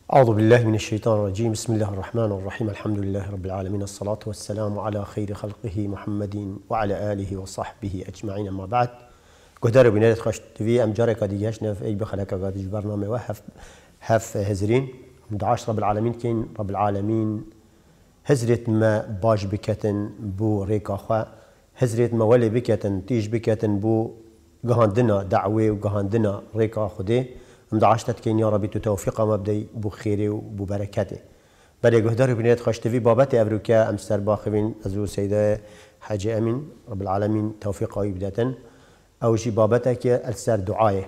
أعوذ بالله من الشيطان الرجيم. بسم الله الرحمن الرحيم. الحمد لله رب العالمين، الصلاة والسلام على خير خلقه محمد وعلى آله وصحبه أجمعين. أما بعد، قدر بنادت خشت في أمجارك دياش نف أي بخلك قادج برنامج وهف هزرين مدعاش رب العالمين كين رب العالمين هزرت ما باش بكتن بو ريكا خوا هزرت ما ولي بكتن تيج بكتن بو جهاندنا دعوة وجهاندنا ريكا خدي مدعاشتت كين يا ربي توفيق مبدئي بو خيره وبو بركته. برای گهدار بنیاد خشتوی بابت ابروکا امستر باخوین ازو سیده حاج امین رب العالمین توفیق آیی بداتن او جی بابته که السر دعایه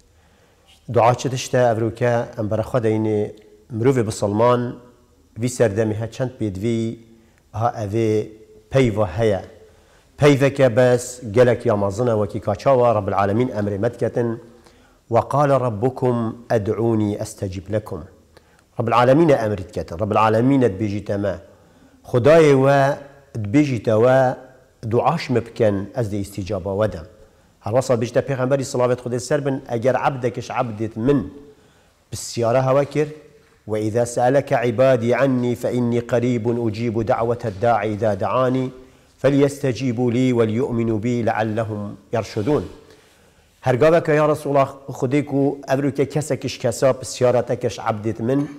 دعا چتشته ابروکا ام برخواد این مروف بسلمان وی سردمی ها چند بیدوی ها اوی پیو هیا پیو که بس گلک یا مازنه وکی کاچاوا رب العالمین امر مدکتن وقال ربكم أدعوني أستجب لكم. رب العالمين أمرت كتن رب العالمين تبيجيت ما خداي و تبيجيت و دعاش مبكن أزدي استجابة ودم هالوصل بيجتا بيغمبري صلاة خدي السربن أجر عبدكش عبدت من بالسيارة هواكر وإذا سألك عبادي عني فإني قريب أجيب دعوة الداعي إذا دعاني فليستجيبوا لي وليؤمنوا بي لعلهم يرشدون. هرگاوه یا رسول الله خودی کو ابرو که کسکش کسا بسیارتکش عبدت من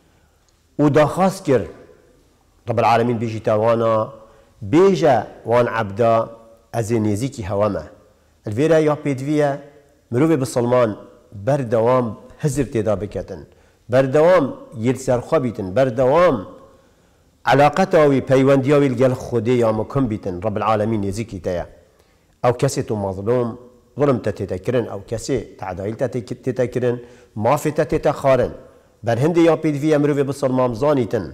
و داخواست کرد رب العالمین بیجی توانا بیجا وان عبدا از نزیکی هوامه الویره یا پیدویه مروف بسلمان بردوام هزر تیدا بکتن بردوام یل سرخوا بیتن بردوام علاقتاوی پیوندیاوی الگل خودی یا مکم بیتن رب العالمین نزیکی تیا او کسی تو مظلوم ظلم تتكرن أو كسي تعدايل تتكرن ما في تتخارن برهندي يا بيد في أمره بصلمام زانيتن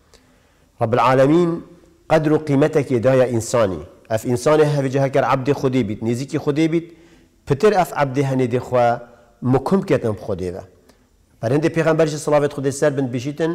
رب العالمين قدر قيمتك يدايا إنساني أف إنساني هفي جهكر عبد خدي بيت نزيكي خدي بيت بتر أف عبد هندي خوا مكم كتن بخدي ذا برهندي بيغمبرش صلاة خدي السر بن بيشيتن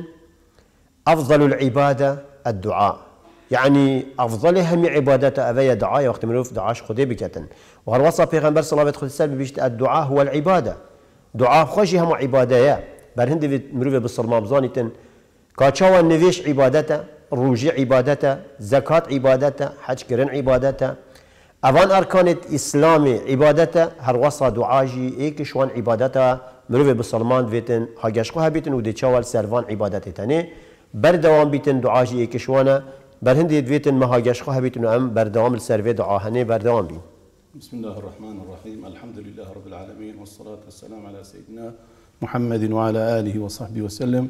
أفضل العبادة الدعاء يعني أفضل هم عبادة أبي دعاء وقت مروف دعاش خدي بكتن وهالوصى بيغمبر صلى الله عليه وسلم بيشت الدعاء هو العبادة دعاء خوشي هم عبادة يا برهند مروف بالصلمام زانيتن كاتشاوا النفيش عبادته روجي عبادته زكاة عبادته حج كرن عبادته أفان أركان إسلامي عبادته هالوصى دعاجي إيك شوان عبادته مروف بالصلمان فيتن هاجشقوها بيتن وديتشاوا السرفان عبادته تاني بردوام بيتن دعاجي إيك شوانا برهند يدويتن مهاجشقوها بيتن أم بردوام السرفي دعاهني بردوام بين. بسم الله الرحمن الرحيم. الحمد لله رب العالمين والصلاة والسلام على سيدنا محمد وعلى آله وصحبه وسلم.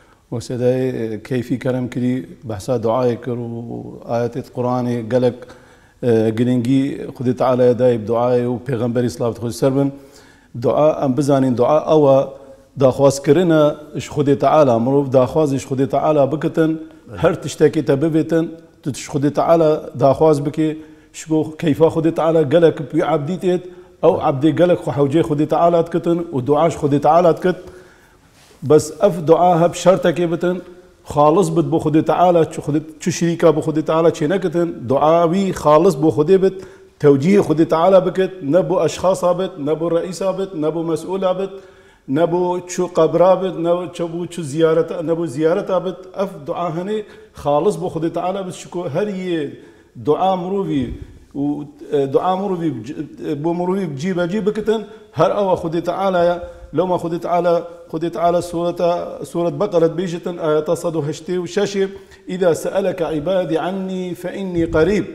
وسداي كيفي كلام كري بحثا دعائك وآيات القرآن قالك قلنجي خذي تعالى يداي بدعائي وبيغمبري صلاة خذي سربن دعاء أم بزانين دعاء أو داخواز كرنا إش خذي تعالى مروف داخواز إش خذي تعالى بكتن هر تشتكي تببتن تش خذي تعالى داخواز بكي شكو كيف خدي تعالى قالك بعبديتيت او عبدي قالك حوجي خدي تعالى تكتن ودعاش خدي تعالى تكت بس اف دعاها بشرطك بتن خالص بت بو خدي تعالى شو شريكه بو خدي تعالى شنكتن دعاوي خالص بو خدي بت توجيه خدي تعالى بكت نبو اشخاص بت نبو رئيس بت نبو مسؤول بت نبو شو قبر بت نبو شو زيارة نبو زيارة بت اف دعاهني خالص بو خدي تعالى بت شكو هري دعاء مروفي ودعاء مروفي بمروفي بجيب كتن هر أو خدي تعالى لو ما خدي تعالى سورة بقرة بيجتن آيات صدو هشتي وشاشي إذا سألك عبادي عني فإني قريب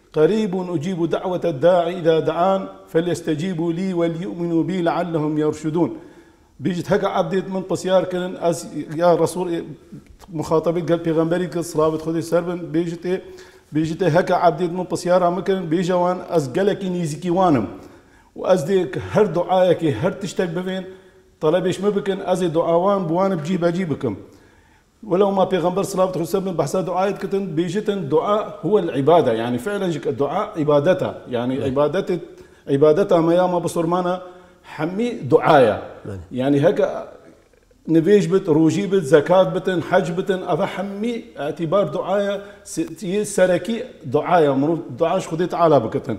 أجيب دعوة الداعي إذا دعان فليستجيبوا لي وليؤمنوا بي لعلهم يرشدون. بيجت هكا عبدت من بسيار كن أز يا رسول مخاطبي قال بيغمبري صلابة خدي سربن بيجت هكا عبدت من بسيارة ممكن بيجوان أز قالك نيزكي وانم وأزديك هر دعائك هر تشتك بفين طلبيش مبكن أز دعاوان بوان بجيبكم ولو ما بيغمبر صلى الله عليه وسلم بحسا دعايت كتن بيجتن دعاء هو العبادة يعني فعلا الدعاء عبادتها يعني عبادتها ما ياما بصرمانة حمي دعايا يعني هكا نفيج بت روجي بت زكاة بتن حج بتن أفحمي اعتبار دعايا سركي دعايا مرو دعاش خديت على بكتن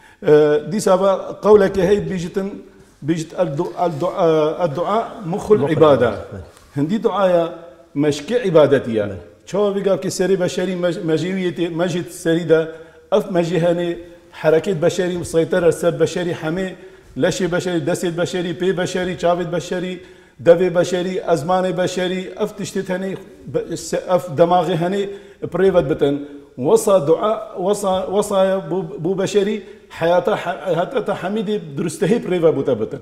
دي سبب قولك هي بيجت الدعاء مخ العبادة هندي دعايا مشكي عبادتيا شو بيقال كسري بشري مجيوية مجد سريدة أف مجيهاني حركة بشري مسيطرة سر بشري حمي لشي بشري دست بشري بي بشري شابت بشري دفي بشري أزمان بشري أف تشتت هني أف دماغي هني بريفت بتن وصى دعاء وصى بو بشري حياته حتى حميدي درستهي بريفت بتن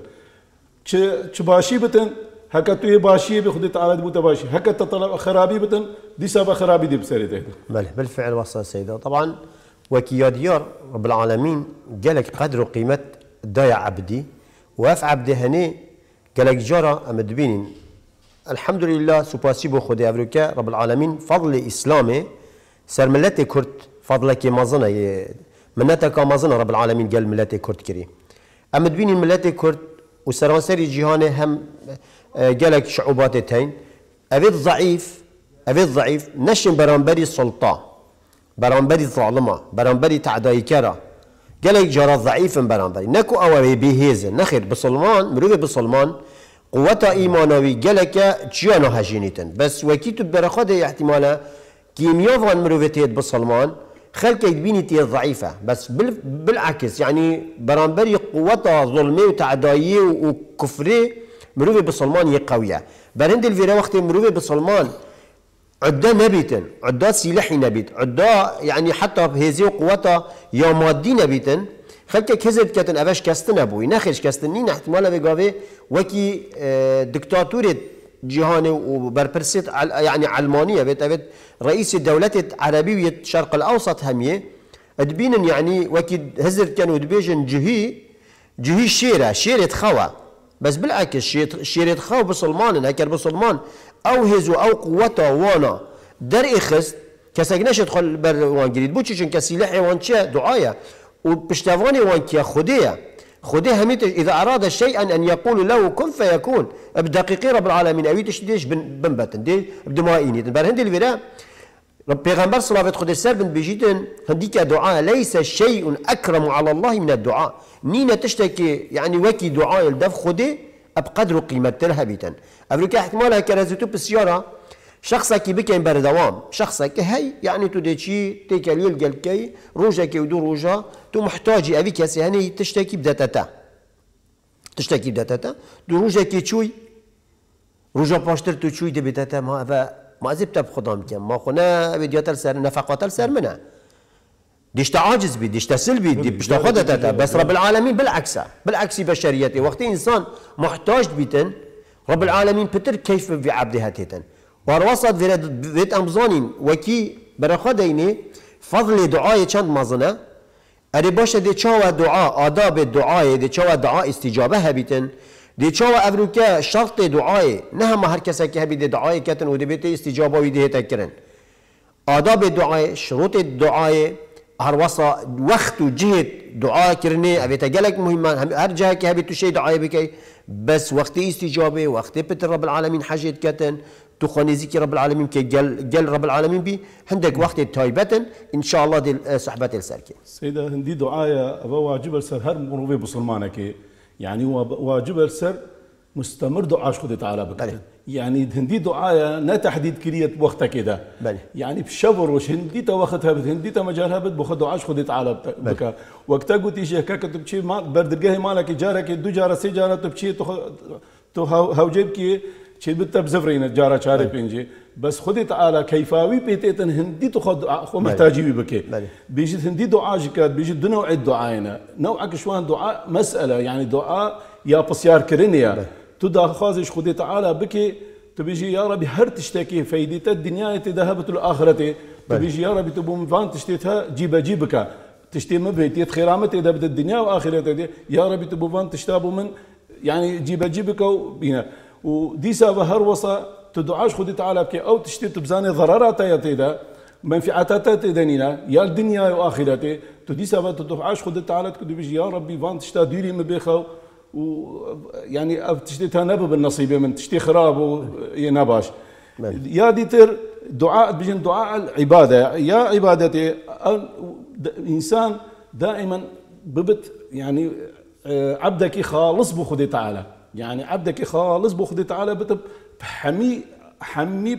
باشي بتن هكا توي باشي بخدي تعالى بوتا باشي هكا تطلع خرابي بتن دي سبب خرابي دي بسريته. بله بالفعل وصل سيدة. طبعا وكيا ديار رب العالمين قالك قدر وقيمة دايع عبدي واف عبدي هني قالك جرى امدبين الحمد لله سباسيبو خدي افريكا رب العالمين فضل اسلامي سر ملتي كرد فضلك مازنا منتك مازنا رب العالمين قال ملتي كرد كري امدبين ملتي كرد وسرانسري جهاني هم قالك شعوباتين أبيت ضعيف نشن برانبري السلطة برانبري الظالمة برانبري تعداي كرا قالك جرى ضعيف برانبري نكو أوي بيهيز نخير بسلمان مروي بسلمان قوة إيمانوي قالك تشيانو هجينيتن بس وكيتو برخده احتمالا كيميافان مروي تيد بسلمان خلك يبيني تي ضعيفة بس بالعكس يعني برانبري قوة ظلمي وتعدايي وكفري مروي بسلمان يقوية برند الفيرا وقت مروي بسلمان عدا نبيتن عدا سلاحي نبيت عدا يعني حتى بهذه قوته يا مادي نبيتن خلك كذب كتن أباش كاستن أبوي نخش كاستنين احتمالا بقابه وكي دكتاتورة جهاني وبربرسيت يعني علمانية بيت رئيس الدولة العربية الشرق الأوسط همية ادبين يعني وكي هزر كانوا دبيجن جهي شيرة خوا بس بالعكس شيرة خوا بسلمان هكر بسلمان أو هزو أو قوته وانا در إخست كساقناش يدخل بر وان جريد بوشيشن كسلاحي وان شا دعاية وبشتافاني وان كيا خديه هميت إذا أراد شيئا أن يقول له كن فيكون بدقيقة رب العالمين أوي تشديش بنبتن دي بدمائيني بر هندي الفراء رب بيغمبر صلاة خد السر بن بيجيتن هنديك دعاء ليس شيء أكرم على الله من الدعاء نينا تشتكي يعني وكي دعاء الدف خدي بقدر قيمة الهبيتن أفريكا احتمالها كرزتو بالسيارة شخصك بكين بردوام شخصك هي يعني تو ديشي تيكاليل قالكي روجك ودو روجا تو محتاجي أبيك يا سهني تشتكي بداتتا دو روجك تشوي روجا باشتر تو تشوي دي بداتا ما زبط بخدام كم ما خنا فيديوهات السر نفقات السر منها ديش عاجز بي ديش سلبي دي باش تاخذها بس رب العالمين بالعكس بشريته وقت انسان محتاج بيتن رب العالمين بتر كيف في عبدها تيتن وروصد فيت امزانين وكي برخديني فضل دعاء چند مازنه اري باشه دي چاوا دعاء آداب الدعاء دي چاوا دعاء استجابه هبيتن دي چاوا افروكا شرط دعاء نهم هر کس که هبي دعاء كتن ودي بيت استجابه ويدي تكرن آداب الدعاء شروط الدعاء هر وصا وقت وجهة دعاء كرني ابي تجلك مهمه هر جهه كي هبي شيء دعاء بكي بس وقت استجابه وقت بتر رب العالمين حاجه كتن تخوني ذكر رب العالمين كي جل رب العالمين بي عندك وقت تايبة ان شاء الله دي صحبات السركه سيدة هندي دعاء ابو واجب السر هر مروي بسلمانك يعني واجب السر مستمر دعاء خذ تعالى بك يعني هندي دعاء نا تحديد كريت وقتها كده يعني بشبر وش هندي وقتها هندي مجالها بخذ دعاء خذ تعالى بك وقتها قلت شيء هكاك تبشي ما بردرجه مالك جارك دو جاره سي جاره تبشي تو هوجيبك شيء بتبزفرين جاره شاري بينجي بس خذ تعالى كيفاوي بيتيتن هندي تاخذ محتاجي بك بيجي هندي دعاء جكات بيجي دو نوع الدعاء نوعك شوان دعاء مساله يعني دعاء يا بسيار كرنيا تدا خازش خدي تعالى بكي تبيجي يا ربي هر تشتكي فايدة الدنيا تذهبت الآخرة تبيجي يا ربي تبوم فان تشتيتها جيبك تشتي مبيت خيرامتي إذا بد الدنيا وآخرته يا ربي تبوم فان تشتابوا من يعني جيبك وبينا ودي سبب هر وصا تدعاش خدي تعالى بكي أو تشتي تبزاني ضررات يا منفعتات تدنينا يا الدنيا وآخرته تدي سبب تدعاش خدي تعالى تبيجي يا ربي فان تشتا ديري مبيخو ويعني تشتيتها نبب النصيبه من تشتي خراب وينباش يا ديتر دعاء بيجن دعاء العباده يا عبادتي الانسان دائما ببت يعني عبدك خالص بخدي تعالى يعني عبدك خالص بخدي تعالى حمي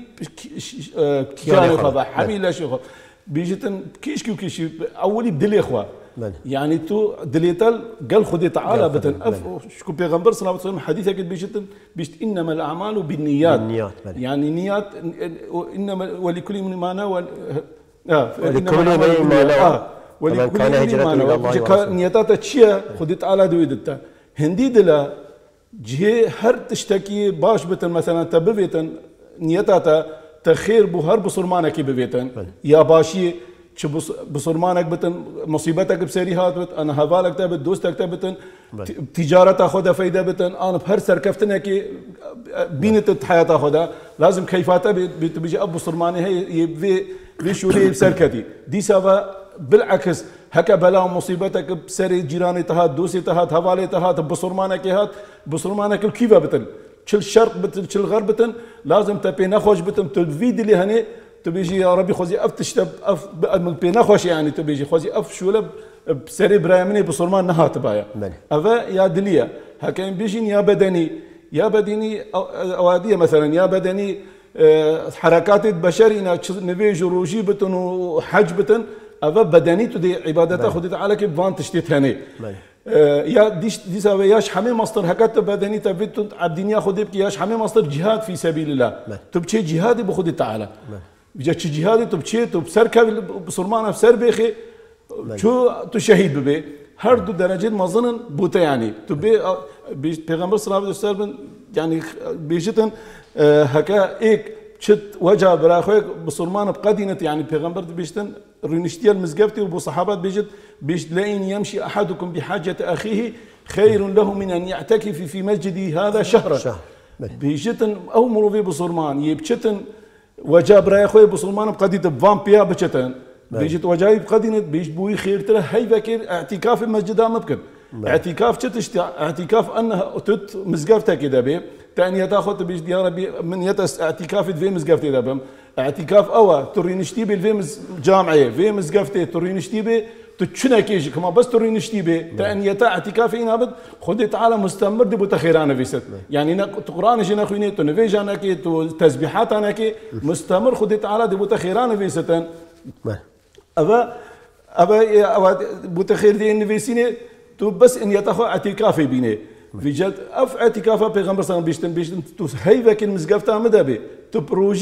كياني خذا حمي لا شيء بيجتن كيش اولي بدلي اخوه يعني تو دليتال قال خذي تعالى بتن شكو بيغمبر صلى الله عليه وسلم حديثه قد بيجتن بيجت انما الاعمال بالنيات يعني نيات انما ولكل من ما نوى ولكل من ما نوى ولكل من ما نوى نياتها تشيا خذي تعالى دويدتا هندي دلا جهه هر تشتكي باش بتن مثلا تبفيتن نيتها تخير بهر بصرمانك ببيتن يا باشي شو بصرمانك بتن مصيبتك بسري هات بت انا هفالك تبت دوستك تبتن تجاره تاخذها فايده بتن انا بهر سركفتنا كي بينت حياه تاخذها لازم كيفاتها بيجي ابو صرماني هي يبي شولي بسركتي دي سبا بالعكس هكا بلا مصيبتك بسري جيراني تهات دوسي تهات هفالي تهات بصرمانك هات بصرمانك الكيفه بتن شل الشرق بتن شل الغرب بتن لازم تبي نخوش بتن تفيد اللي هني تبيجي يا ربي خوزي اف تشتب اف بي نخوش يعني تبيجي خوزي اف شولب بسري برايمني بصرمان نهات بايا افا يا دليا هكا بيجين يا بدني اواديه مثلا يا بدني حركات بشري نفيج روجي بتن وحج بتن افا بدني تدي عبادته خذت على كيف فان تشتيت هني يا دي سوي ياش حمي مصدر هكذا بدني تبيت عبدين ياخذ يبكي ياش حمي مصدر جهاد في سبيل الله تبكي جهادي بخذ تعالى بيجي جهادي تبكي تبسرك بصرمانه بسر بيخي شو تشهيد ببي هردو درجات مظن بوتا يعني تبي بيغمبر صلى الله عليه وسلم يعني بيجتن هكا ايك شت وجه براخوك بصرمان بقدينه يعني بيغمبر بيجتن رينشتيا المزقفتي وبو صحابات بيجت لئن يمشي احدكم بحاجه اخيه خير له من ان يعتكف في مسجدي هذا شهرا بيجتن او مروفي بصرمان يبشتن وجه براخوك بصرمان بقدينه بفامبيا بشتن بيجت وجاي بقدينه بيجت بوي خير ترى هي فكر اعتكاف المسجد ممكن اعتكاف شتشت اعتكاف انها تت مزقفتها كده بي تاني تاخذ بيجي يا ربي من يتس اعتكاف في مزقفتي دابم اعتكاف اوا ترينشتي بالفيمز جامعه في مزقفتي ترينشتي تشنا كيجي كما بس ترينشتي بي تاني تا اعتكاف هنا بد خذ تعالى مستمر دي بتخيرانه في ست يعني قران جينا خويني تو نفيجانا كي تو تسبيحات انا كي مستمر خذ تعالى دي بتخيرانه في ستن ابا بتخير دي انفيسيني تو بس ان يتاخذ اعتكافي بيني في جد اف اعتكافا بيغمبر صلى الله عليه وسلم بيشتن تو هيفك المزقفتا مدبي تو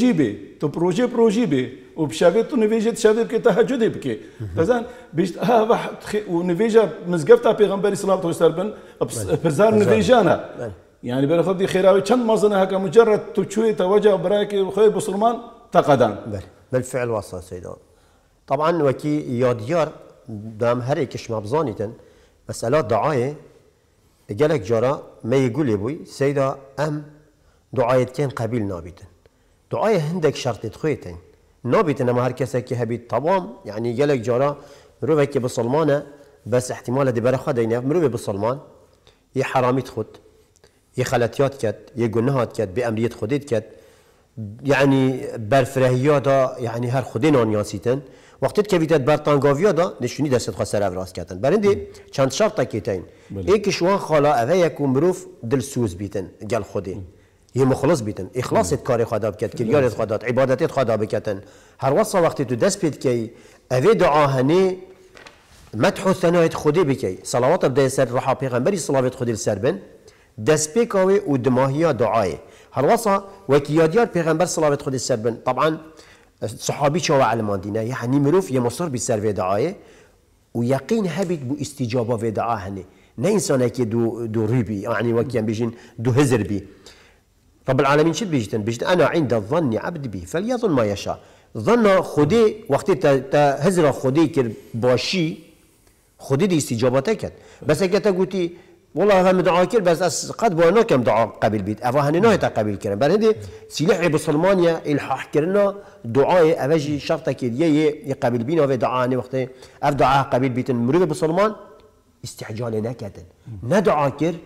بروجي بي وبشافيت تو نفيجت شافيت كي تهجد بكي فزان بيشت ها ونفيجا مزقفتا بيغمبر صلى الله عليه وسلم بزار نفيجانا يعني بناخذ دي خيراوي كم مزنه هكا مجرد تشوي توجه براكي خوي بصرمان تقدان بالفعل وصل سيدان طبعا وكي يا ديار دام هريكش مبزانيتن مسألة دعاية جالك جرا ما يقول يبوي سيدا ام دعاية كان قبيل نابتن دعاية عندك شرط تخويتن نابتن اما هر كسا كي هبيت طبعا يعني جالك جرا مروفك بصلمانة بس احتمال دي برا خدينا مروفي بصلمان يا حرامي تخد يا خلاتيات كات يا جنهات كات بأمرية خديت كات يعني برفرهيات يعني هر خدين آن ياسيتن وقتی که ویتد برتانگاویا دا نشونی دست خواست سر راست کردن. برندی چند شرط کیتین. یکیش وان خالا اوه یکو مروف دلسوز بیتن گل خودی. یه مخلص بیتن. اخلاصت کاری خدا بکت، کریارت خدا، عبادتت خدا بکتن. هر وقت وقتی تو دست بید کی اوه دعا هنی مدح و ثنایت خودی بکی. صلوات بدای سر روح پیغمبری صلوات خودی سر بن. دست بکاوی و دماهیا دعای. هر وقت وکیادیار پیغمبر صلوات خودی سر بن. طبعا صحابي شو علمان دينا يعني مروف يمصر بالسر في دعاء ويقين هبت باستجابة في دعاء هني لا إنسان هيك دو ريبي يعني وكيان بيجين دو هزر بي رب العالمين شو بيجتن أنا عند الظن عبد بي فليظن ما يشاء ظن خدي وقت هزر خدي كر باشي خدي دي استجابتك بس هيك تقولي والله هم دعاء كل بس قد بوانا كم دعاء قبل بيت أفاهني نهي تقبل كرنا برهندي سلاح بسلمانيا الحاح كرنا دعاء أفجي شرطة كديه يقبل بينا في دعاء وقت أف دعاء قبل بيت مريض بسلمان استعجال نكتن ندعاء كر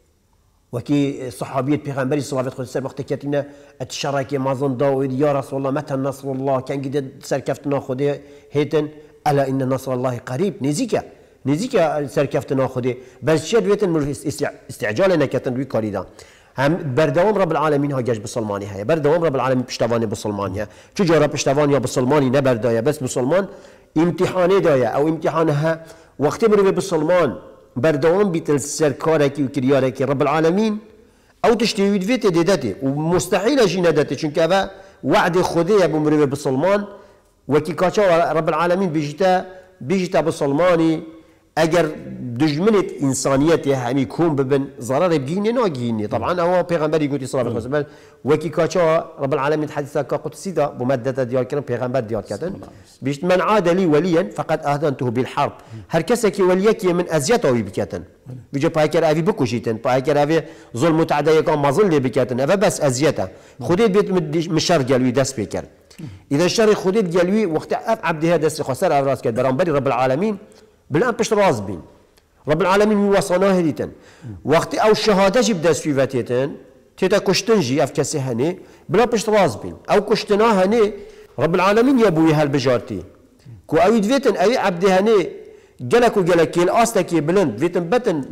وكي صحابية بيغمبري صلى الله عليه وسلم وقت كتنا الشراكة ما ظن داود يا رسول الله متى نصر الله كان قد سركفتنا خده هيتن ألا إن نصر الله قريب نزيكا سركفتنا خده بس شد بيتن استعجال نكتن بي كاريدا هم بردوام رب العالمين ها جاش بسلماني هيا بردوام رب العالمين بشتواني بسلمانيا چجورا بشتوانيا بسلماني نبردايا بس بسلمان امتحاني دايا او امتحانها وقت مروي بسلمان بردوام بيتل سركاركي وكرياركي رب العالمين او تشتي فيتي ديدتي ومستحيل اجي ندتي چونك هذا وعد خديه بمروي بسلمان وكي كاتشا رب العالمين بيجتا بسلماني اگر دجمنت انسانيتي هم يكون ببن ضرر بجيني ناجيني طبعا هو پیغمبر يقول صلى الله عليه وسلم وكي كاتشا رب العالمين حديثا قدسي دا بمدة ديال كرم پیغمبر ديال كاتن بيشت من عاد لي وليا فقد اهدنته بالحرب هر كسك وليك من ازيته بكاتن بيجي باكر افي بكوشيتن باكر افي ظلم متعدي كان ما ظل بكاتن افا بس ازيته خديت بيت مشر قالوي داس بكر اذا الشر خديت قالوي وقت عبد هذا خسر راس كد برامبري رب العالمين بالان بش راس بين رب العالمين وصلنا هديتن وقت او الشهاده جبدا سويفاتيتن تيتا كشتنجي اف كسي هني بلا بش راس بين او كشتنا هني رب العالمين يا ابوي هالبجارتي كو او دفيتن او عبد هني جلك وجلك الاستك بلند فيتن بتن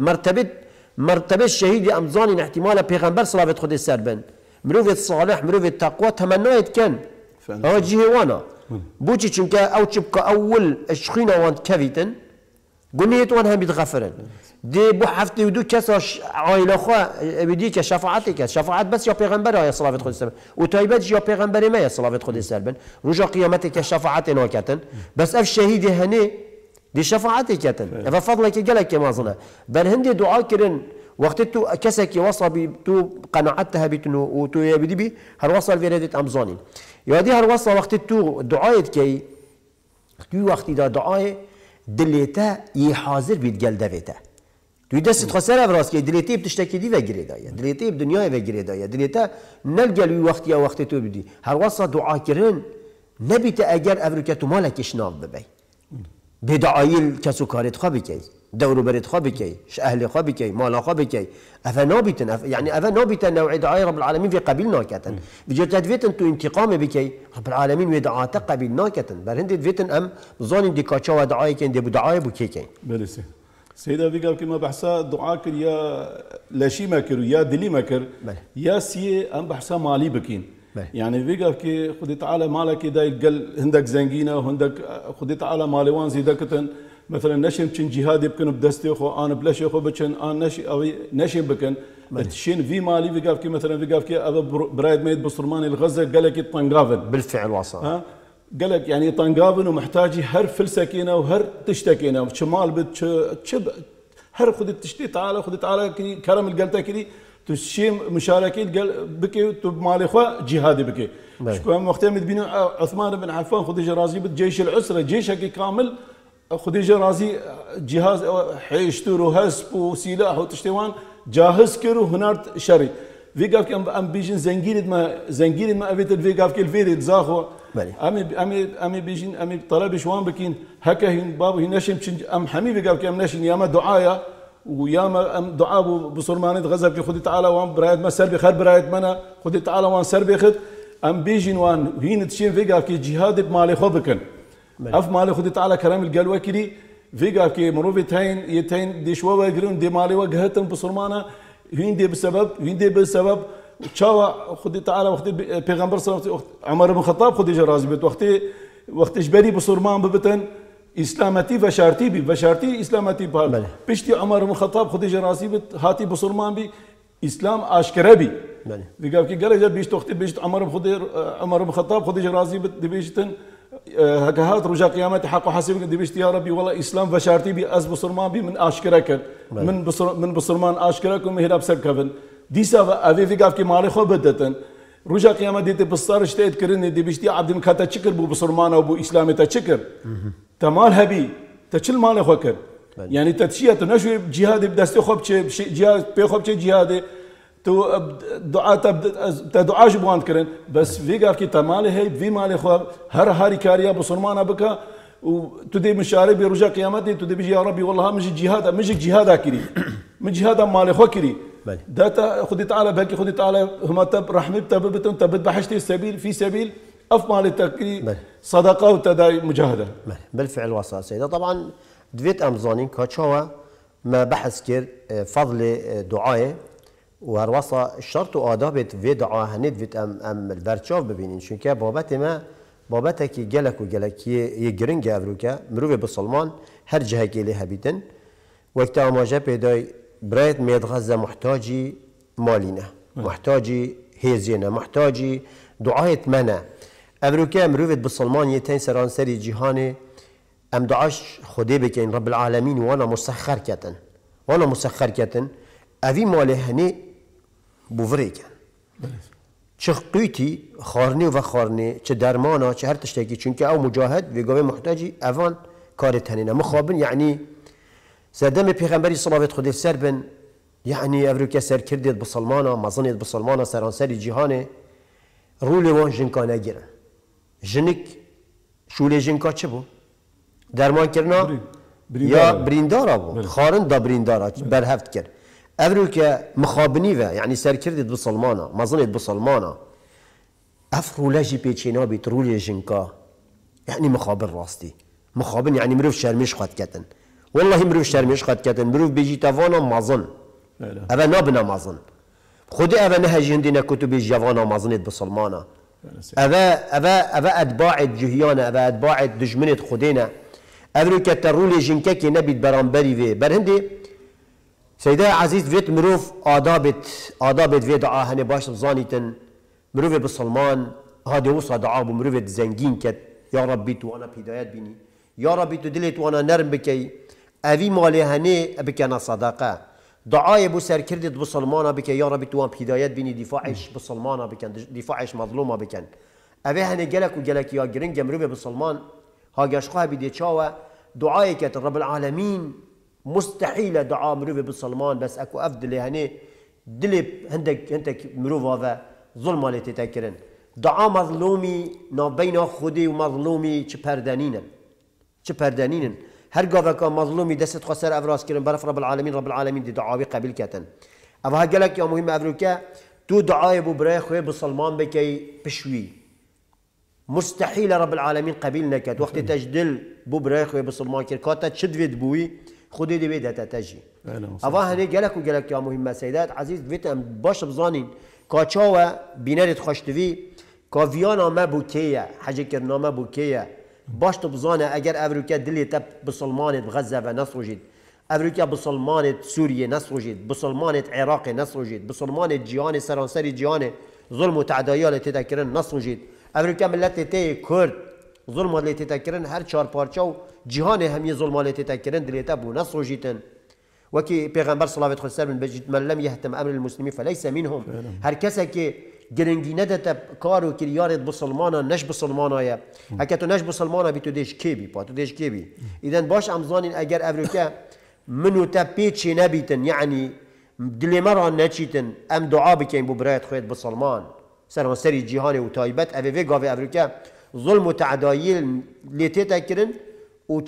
مرتبه الشهيد امزاني احتمال پیغمبر صلوات خدي سربن مروفه صالح مروفه تقوى تمنيت كان اه جيوانا بوچی چونکه او چبکا اول اشخینا وان كفيتن قنيت وان هم بيتغفرن دي بو حفتي ودو كساش عائله خو بدي كشفاعتك شفاعت بس يا پیغمبر يا صلوات خدي سربن وتايبت يا پیغمبر ما يا صلوات خدي سربن رجا قيامتك شفاعت ناكتن بس اف شهيد هني دي شفاعتك كتن ففضلك قالك ما ظن بل هندي دعاء كرن وقت تو كسك وصل تو قناعتها بتنو وتو يبدي بي هل وصل في ريدة امزاني يا دي هل وصل وقت تو دعاء كي وقت دا دعاء دليتا يحاضر بيت قال دفيتا تو دست خسر براس كي دليتي بتشتكي دي وجري دايا دليتي بدنيا وجري دايا دليتا نلقى لي وقت يا وقت تو بدي هل وصل دعاء كرن نبي تاجر افريكا مالك شناف ببي بدعايل كسو كارت خابكي دورو بريد خابكي اهلي خابكي مالا خابكي افنابتن يعني افنابتن نوع دعاء رب العالمين في قبيلنا كتن بيجي تدفيتن تو انتقام بكي رب العالمين ودعاء قبيلنا كتن برهند دفيتن ام ظن دي كاتشا ودعاء كان دي بدعاء بكيكي بلسي سيدا في قال كما بحسا دعاء كر يا لاشي مكر يا دلي مكر يا سي ام بحسا مالي بكين يعني فيقف كي خدي تعالى مالك دا قال هندك زنقينه وهندك خدي تعالى مالوان زيدكتن مثلا نشم تشن جهاد يمكن بدستي خو انا بلاش خو بتشن انا نشي او نشم بكن تشين في مالي فيقف كي مثلا فيقف كي ابا برايد ميد بصرماني الغزه قال لك طنقافن بالفعل وصل ها قال لك يعني طنقافن ومحتاج هر فلسكينه وهر تشتكينه شمال بتشب هر خدي تشتي تعالى خدي تعالى كرم القلته كذي تشيم مشاركين قال بكي تب مالي خوا جهادي بكي شكو وقتها مدبين عثمان بن عفان خديجه رازي بجيش العسره جيشك كامل خديجه رازي جهاز حيشتروا هسب وسلاح وتشتوان جاهز كرو هنار شري في قاف كم ام بيجن زنجير ما ابيت في قاف كل فيري تزاخو امي بيجن امي طلب شوان بكين هكا هين بابو نشم ام حمي في قاف كم نشن ياما دعايا وياما ام دعاء بصرمانه غزب كي خدي تعالى وان برايد ما سربي خر برايد منا خدي تعالى وان سربي خد ام بيجن وان هين تشين في قاف كي جهاد بمالي خبكن اف مالي خدي تعالى كلام القلوه كدي في قاف كي مروفي يتين دي شوا وجرون دي مالي وجهتن بصرمانه هين دي بسبب تشاوا خدي تعالى وقت بيغمبر صلى الله عليه وسلم عمر بن الخطاب خدي جرازي بيت وقت جبري بصرمان ببتن اسلامتي فشارتي اسلامتي بال بيشتي عمر بن الخطاب خدي جرازي بت هاتي بصرمان بي اسلام اشكره بي في قال كي قال بيشت وقت بيشت عمر بن الخطاب خدي جرازي بت بيشتن هكهات رجا قيامتي حق حسيبك دبشت يا ربي والله اسلام فشارتي بي از بصرمان بي من اشكرك من بصرمان اشكركم هنا بسبكفن دي سافا افي في قاف كي مالي خو بدتن رجا قيامتي ديت بصار اشتيت كرني دبشتي عبد مكاتا تشكر بو بصرمان او بو اسلامي تشكر تمال هبي تشل مالي خوكر يعني تتشيه تنشوي جهاد بدستي خوب جهاد بي خوب جهاد تو دعاء جبوان كرن بس في قال كي تمالي هي في مالي خو هر هاري كاريا بصرمانه بك وتدي مشاري برجاء قيامتي تدي بيجي يا ربي والله مش جهاد كري من جهاد مالي خو كري داتا خدي تعالى بلكي خدي تعالى هما تب رحمه تب بحشتي السبيل في سبيل افمال التكري صدقه وتداي مجاهده بالفعل وصل سيدة طبعا دفيت امزانين كاتشوا ما بحث كر فضل دعائه وهروصا الشرط وآدابت في دعاء هند فيت ام البرشاف ببينين شنكا بابت ما بابتك جلك وجلك يجرنج أفروكا مروي بسلمان هر جهة كلها بيتن وقتها ما جاب داي برايت ميد غزة محتاجي مالينا محتاجي هيزينا محتاجي دعاء منا أفروكا مروي بسلمان يتين سران سري جهاني ام دعاش خدي بكين رب العالمين وانا مسخر كتن وانا مسخر كتن أفي ماله هني بوفريكن چه قیتی خارنی و خارنی چه درمانا چه هر تشتکی چونکه او مجاهد و گاوی محتاجی اوان کارت هنینه مخابن یعنی زدم پیغمبری صلوات خود سر بن یعنی افریقا سر کردید بسلمانا مزنید بسلمانا سرانسری جهانه رول وان جنکا نگیرن جنک شوله جنکا چه بو؟ درمان کرنا یا بریندارا بو خارن دا بریندارا برهفت کرد افروكا مخابني يعني سر كردت بسلمانا ما ظنت بسلمانا افرو لاجي بيتشينا بترولي جنكا يعني مخابن راستي مخابن يعني مروف شرمش قد كتن والله مروف شرمش قد كتن مروف بيجي تافانا ما ظن ابا نابنا ما ظن خدي ابا نهج عندنا كتب جافانا ما ظنت بسلمانا ابا اتباع جهيانا ابا اتباع دجمنت خدينا افروكا ترولي جنكا كي نبي برامبري في برهندي سيدي عزيز فيت مروف آدابت في دعاء هني باش بزانيتن مروف بسلمان هادي وصى دعاء بمروف زنجين كت يا ربي تو انا بهدايات بيني يا ربي تو دلت وانا نرم بكي افي مالي هني بك انا صداقه دعاء ابو سر كردت بسلمان بك يا ربي تو بهدايات بيني دفاعش بسلمان بك دفاعش مظلومه بك افي هني جلك وجلك يا جرنج مروف بسلمان هاجاشقها بدي تشاوا دعاء كت رب العالمين مستحيل دعاء مروفي بالسلمان بس اكو افضل هني دلب هندك مروف هذا ظلم اللي تتكرن دعاء مظلومي نابين خودي ومظلومي چپردانين هر قاف كان مظلومي دست خسر افراس كرن برف رب العالمين دي دعاوي قبل كتن افها قالك يا مهم افريكا تو دعاء ابو براي خوي بالسلمان بكي بشوي مستحيل رب العالمين قبيل نكت وقت تجدل بو براي خوي بالسلمان كر كاتا تشد بوي خودی دیوید تاجی. اول هنی گلک و گلک یا مهمه سیدات عزیز ویتم باش بزانین کاچاوا بینرت خوشتوی کاویانا ما بوکیه حاجه کرنا ما بوکیه باش بزانه اگر افریقا دلی تب بسلمانت غزه و نصر جید افریقا بسلمانت سوریه نصر جید بسلمانت عراق نصر جید بسلمانت جهان سرانسری جهان ظلم و تعدایات تذکرن نصر جید افریقا ملت تی کرد ظلم اللي تتكرن هر چهار پارچه جهان همي ظلم اللي تتكرن دليتا بو نصر جيتن وكي پیغمبر صلى الله عليه وسلم بجد من لم يهتم امر المسلمين فليس منهم هر کسی که گرنگی ندته کارو کریارت بسلمانا نش بسلمانا یا هکتو نش بسلمانا بی تو دیش کی بی پا تو دیش کی بی اذن باش امزانین اگر افریقا منو تا پیچی نبیتن يعني دلی مرا نچیتن ام دعا بکن بو برایت خوید بسلمان سری جهان و تایبت اوی گاوی افریقا ظلم و تعدایل لیتی تکرن او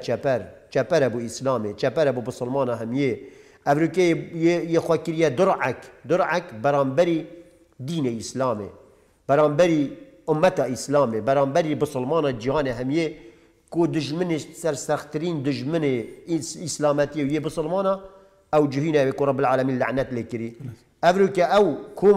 چپر ابو اسلامي چپر ابو بسلمان همیه افریقا یه خواکریه درعک برانبری دین اسلامي برانبری امت اسلامي برانبری بسلمان جهان همیه کو دجمنش سرسخترین دجمن اسلامتی و یه بسلمان او جهینه و رب العالمین لعنت لکری افریقا او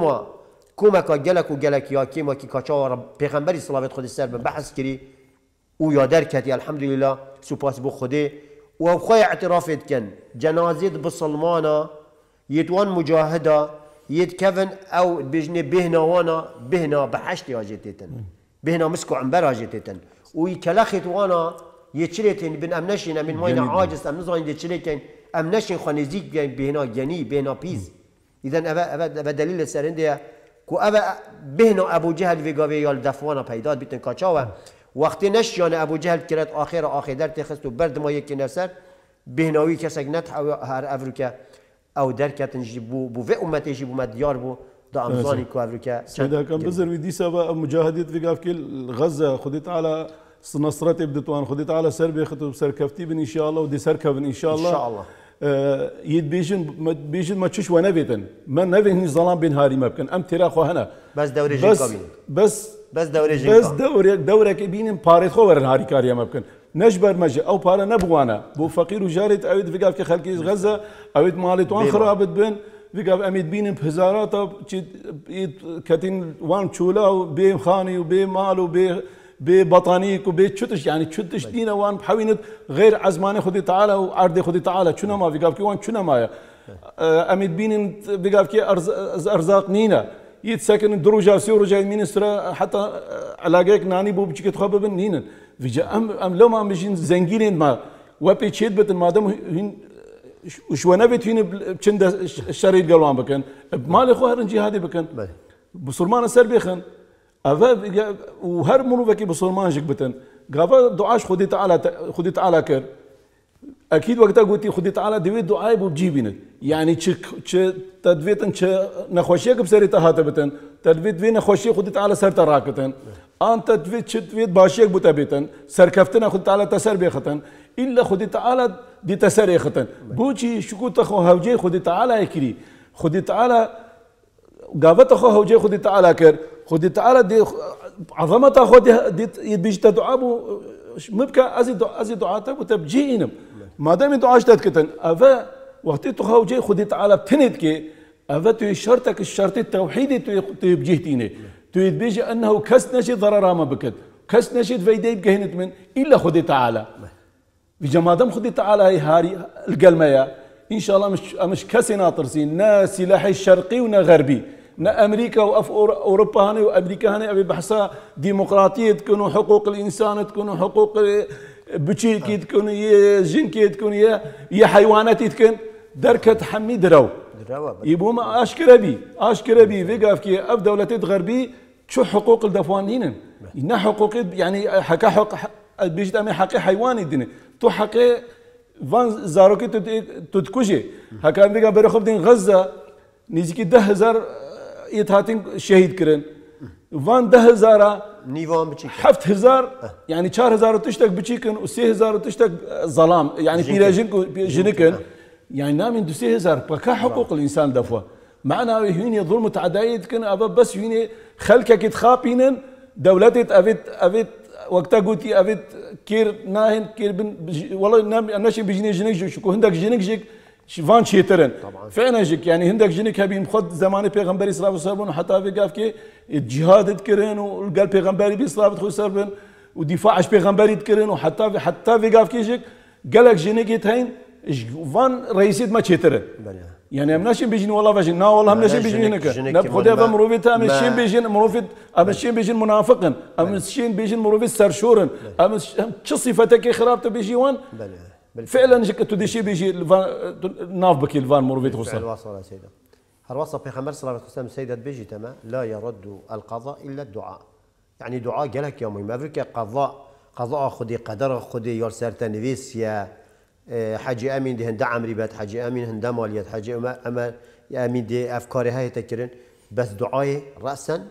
كوما كجلك وجلك يا كيما كي كاشوا پیغمبري صلوات خود سر بحث كري و يادر كتي الحمد لله سوباس بو خدي و خوي اعترافت كان جنازه بسلمانا يتوان مجاهده يتكفن او بجني بهنا وانا بهنا بحشت يا جيتن بهنا مسكو عنبر جيتن ويكلخت وانا يتشريتن بن امنشين من وين عاجز ام نزاين يتشريتن امنشين خنزيك بهنا جني بهنا بيز اذا ابا دليل سرنده کو ابا بهنا ابو جهل في قاوي يال دفوانا پیداد بیتن کاچاوا وقتی نشیان ابو جهل کرد آخر در تخست و برد ما یکی نفسر بهناوی کسک نت هر افریقا او در کتن بو و امتی جی بو مدیار بو دا امزانی کو افریقا سيدا كان بزر ودي سبا مجاهدات في قافكيل غزه خديت على نصرتي بدتوان خديت على سربي خطب سركفتي بن ان شاء الله ودي سركب ان شاء الله ان شاء الله يد بيجن ما تشوش ونبيتن ما نبي ظلام بين هاري ما بكن ام تراخو هنا بس دوري جنكابين بس دوري جنكا بس دورك بينم باريت خو ورن هاري كاريا ما بكن نجبر مجا او بارا نبوانا بو فقير وجارت اويد في قاف خلقي غزه اويد مالت وان خرابت بن ویگاب امید بینیم هزارات چی کتین وان چولا و به خانی و به مال و به بطانيك وبتشتش يعني تشتش دينا وان بحاولت غير عزمان خدي تعالى وعرض خدي تعالى شنو ما بيقال كي وان شنو ما اميد بين بيقال كي ارزاق نينا يتسكن دروجا سيرو جاي مينسترا حتى علاقيك ناني بو بتشكي تخبب نينا فيجا ام لو ما مشين زنجين ما وبي تشيد بت مادام وشو نبت هنا بشند الشريط قالوا بكن مالي خو هرنجي هذه بكن بسلمان السربي خن أفا وهر منو فكي بسلمان جك بتن قافا دعاش خدي تعالى كر أكيد وقتها قلتي خدي تعالى دويت دعاء بجيبينك يعني تش تدفيتن تش نخوشيك بسري تهات بتن تدفيت في نخوشي خدي تعالى سر تراكتن أنت تدفيت باشيك بتبيتن سر كفتنا خدي تعالى تسر بيختن إلا خدي تعالى دي تسر يختن بوشي شكو تخو هوجي خدي تعالى يكري خدي تعالى قافا تخو هوجي خدي تعالى كر خدي تعالى دي عظمتها خدي دي بيجت دعابو مبكى ازي دعاتك وتبجينم ما دام دعاش تتكتن افا وقت تخو جاي خدي تعالى بتندك افا تو شرطك الشرط التوحيدي تبجيتيني تو بيجي انه كس نشي ضرر ما بكت كس نشي فيدي بكهنت من الا خدي تعالى بيجي ما دام خدي تعالى هي هاري القلميه ان شاء الله مش كسي ناطرسين نا سلاحي الشرقي ونا غربي نا امريكا واف اوروبا هاني وامريكا هاني ابي بحثها ديمقراطيه تكونوا حقوق الانسان تكونوا حقوق بتشيكي تكون جنكي تكون يا حيوانات تكون دركه حمي درو يبوم اشكر بي فيقاف كي اف دولتين غربي شو حقوق الدفوانين إن حقوق يعني حكا حق بيجي امي حقي حيواني دين تو حقي فان زاروكي تتكوشي هكا بيقا برخب دين غزه نيجي 10,000 يتهاتين شهيد كرن فان 10,000 نيفان بتشيكن 7,000 يعني 4,000 تشتك بتشيكن و3,000 تشتك ظلام يعني جنكن يعني نامين 2,000 بكا حقوق الانسان دفوا معنا هيني ظلم تعدايد كن ابا بس هيني خلكك تخابينن دولتي افيت وقتها قلتي افيت كير ناهن كير بن والله نام ناشي بجني جنك شكو هندك جنك جيك فان شيترن فعلا جيك يعني هندك جنك هبين خد زمان پیغمبري صلى الله عليه وسلم حتى في قاف كي الجهاد تكرن وقال پیغمبري بيصلاه خو سربن ودفاعش پیغمبري تكرن وحتى في قاف كي جيك قالك جنك يتهين فان رئيسيت ما شيترن يعني امناشين بيجين والله فاجين نا والله امناشين بيجين هناك نبخدها فمروفيت امشين بيجين مروفيت امشين بيجين منافقا امشين بيجين مروفيت سرشورن امش شو صفتك خرابته بيجي وان فعلا جك تدشي بيجي ناف بكي الفان مروفيت خصوصا الواصل سيدة الواصل بيغمبر صلى الله عليه وسلم سيدة بيجي تما لا يرد القضاء الا الدعاء يعني دعاء قالك يا مهم افريكا قضاء خدي قدر خدي يرسل تنفيس يا حاجي امين دي هندا عمري بات حاجي امين هندا ماليات حاجي امين دي افكاري هاي تكرن بس دعاي راسا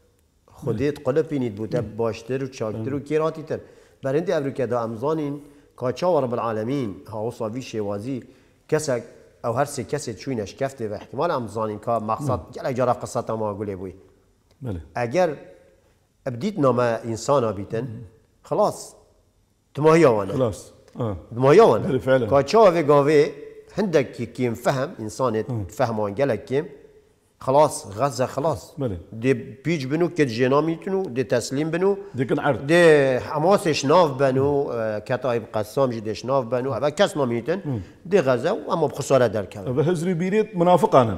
خديت قلبي بوتا باشتر وشاكتر وكيراتي تر برندي افريكا دا امزانين كاتشا رب العالمين ها صافي شوازي كسك او هرسي كسد شوينش كفته واحتمال امزانين كا مقصد جل جرا قصه ما اقول ابوي بله اگر بديت نما انسان بيتن خلاص تماهي وانا خلاص مايان كاتشا في قاوي عندك كيم فهم انسان تفهمون قالك كيم خلاص غزه خلاص دي بيج بنو كت جيناميتنو دي تسليم بنو دي كن عرض دي حماس شناف بنو كتايب قسام جدي شناف بنو هذا كاس ناميتن دي غزه واما بخساره درك هذا هزري بيريت منافقانا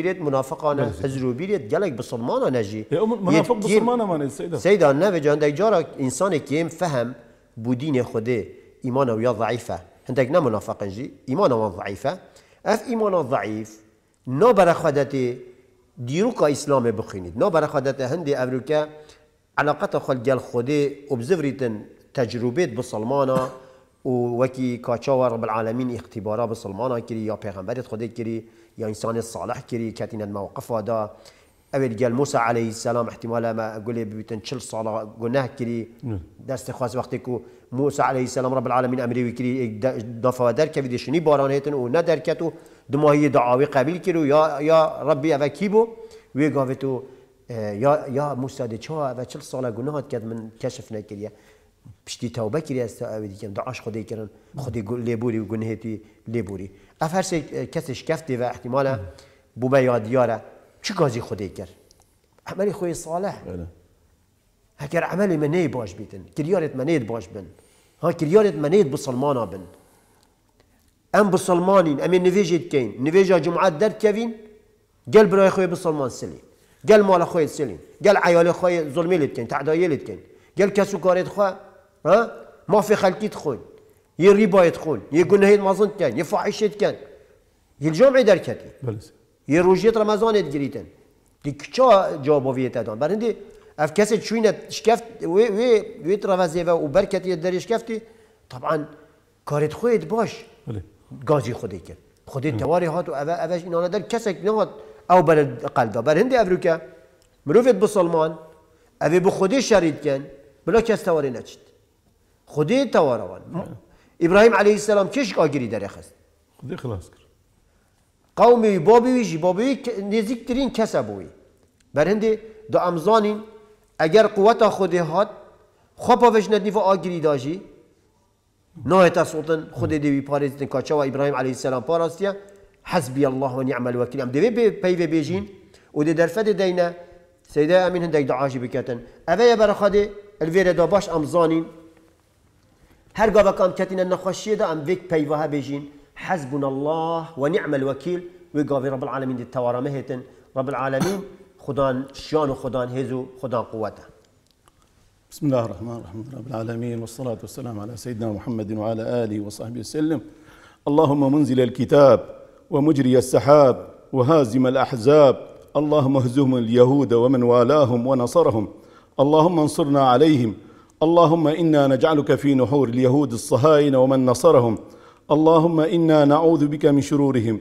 هزرو بيريت قالك بسلمان نجي منافق بسلمان ما سيدا النبي عندك جارك انسان كيم فهم بودين خده إيمانه ويا ضعيفة عندك نا منافق نجي إيمانه ضعيفة اف إيمانه ضعيف نا برخدته ديروكا إسلام بخينيد نا برخدته هندي أمريكا علاقته خلق الخده وبزفريتن تجربة بسلمانة ووكي كاتشا رب العالمين اختبارات بسلمانة كري يا پیغمبر خده كري يا إنسان الصالح كري كاتين الموقف هذا أول قال موسى عليه السلام احتمال ما أقول بيتن شل صلاة جناه كري دست خاص وقتكو موسى عليه السلام رب العالمين أمري وكري دفع درك في دشني بارانيتن وندركتو دماهي دعاوي قبيل كرو يا ربي أفكيبو ويقافتو يا موسى دي شو أفا شل صلاة جناهات كد من كشفنا كريا بشتي توبة كريا استأبدي كم دعاش خدي كرن خدي ليبوري وجنهتي ليبوري أفرس كسش كفتي واحتماله بو بیا دیاره چی گازی خودی کرد عملی خوی صالح هکر عملی منی باش بیتن کریارت منید باش بن ها کریارت منید بسلمانا بن ام بسلمانین ام نویجید کین نویجا جمعات درد کوین قال برای خوی بسلمان سلیم قال مال خوی سلیم قال عیال خوی ظلمی لید کین تعدایی لید کین قال کسو کارت خو ها ما في خلقيت خون يه ربا يدخون يه جنهيد مازن كان يه فاحشة كان يه الجمعة دركتي يه روجيت رمضان يدقريتن دي كشا جوابه فيه تدان برندي اف كاسة شوينة شكفت وي ترافزيفا وبركتي يدري شكفتي طبعا كارت خويد باش غازي خودي كان خودي تواري هات وافاش ان انا در كسك نهات او بلد قلبه برندي افريكا مروفت بسلمان افي بخودي شريد كان بلا كاس تواري نشت خودی تواروان ابراهیم علیه السلام کش آگری در خست خودی خلاص کرد قومی بابی نزدیکترین کس بوی برهنده دو امزانین اگر قوت خودی هات خواب وش ندنی و آگری داشی نه تاسوتن خودی دیوی پاریزن کاچا و ابراهیم علیه السلام پاراستیا حسبی الله و نعم الوکیل ام دوی پیو بیجین و دی درفت دینا سیده امین هندک دعاشی بکتن اوه برخاده الویر دا باش امزانین هر جا بکام کتین النخوشیه دا ام ویک پیوها بیجین حسبنا الله و نعم الوکیل و جاوی رب العالمین دی توارمه هتن رب العالمین خدان شان و خدان هزو خدان قوته. بسم الله الرحمن الرحيم رب العالمين والصلاة والسلام على سيدنا محمد وعلى آله وصحبه وسلم. اللهم منزل الكتاب ومجري السحاب وهازم الأحزاب اللهم اهزم اليهود ومن والاهم ونصرهم اللهم انصرنا عليهم اللهم إنا نجعلك في نحور اليهود الصهاينة ومن نصرهم اللهم إنا نعوذ بك من شرورهم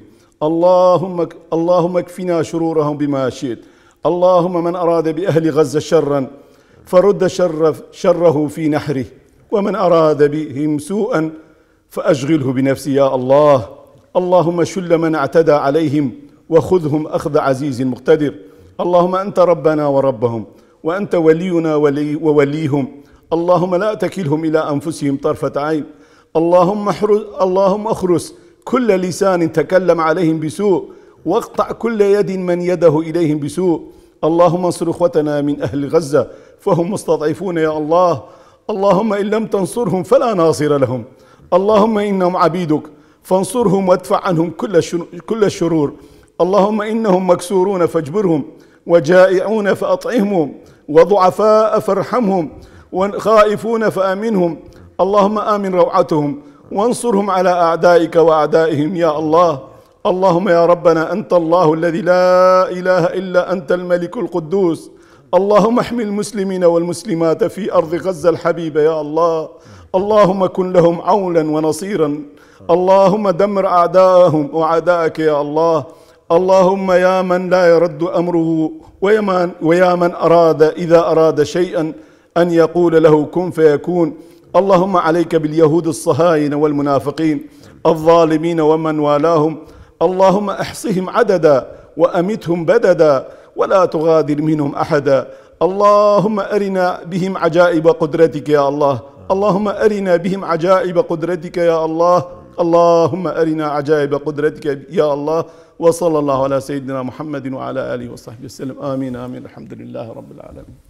اللهم اكفنا شرورهم بما شئت اللهم من أراد بأهل غزة شرا فرد شره في نحره ومن أراد بهم سوءا فأشغله بنفسه يا الله اللهم شل من اعتدى عليهم وخذهم أخذ عزيز مقتدر اللهم أنت ربنا وربهم وأنت ولينا ووليهم اللهم لا تكلهم إلى أنفسهم طرفة عين اللهم اخرس كل لسان تكلم عليهم بسوء واقطع كل يد من يده إليهم بسوء اللهم انصر اخوتنا من أهل غزة فهم مستضعفون يا الله اللهم إن لم تنصرهم فلا ناصر لهم اللهم إنهم عبيدك فانصرهم وادفع عنهم كل الشرور اللهم إنهم مكسورون فاجبرهم وجائعون فأطعمهم وضعفاء فارحمهم وخائفون فآمنهم اللهم آمن روعتهم وانصرهم على أعدائك وأعدائهم يا الله اللهم يا ربنا أنت الله الذي لا إله إلا أنت الملك القدوس اللهم احمي المسلمين والمسلمات في أرض غزة الحبيبة يا الله اللهم كن لهم عونا ونصيرا اللهم دمر أعداءهم وأعداءك يا الله اللهم يا من لا يرد أمره ويا من أراد إذا أراد شيئا أن يقول له كن فيكون اللهم عليك باليهود الصهاينة والمنافقين الظالمين ومن والاهم اللهم احصهم عددا وأمتهم بددا ولا تغادر منهم أحدا اللهم أرنا بهم عجائب قدرتك يا الله اللهم أرنا بهم عجائب قدرتك يا الله اللهم أرنا عجائب قدرتك يا الله وصلى الله على سيدنا محمد وعلى آله وصحبه وسلم آمين آمين الحمد لله رب العالمين.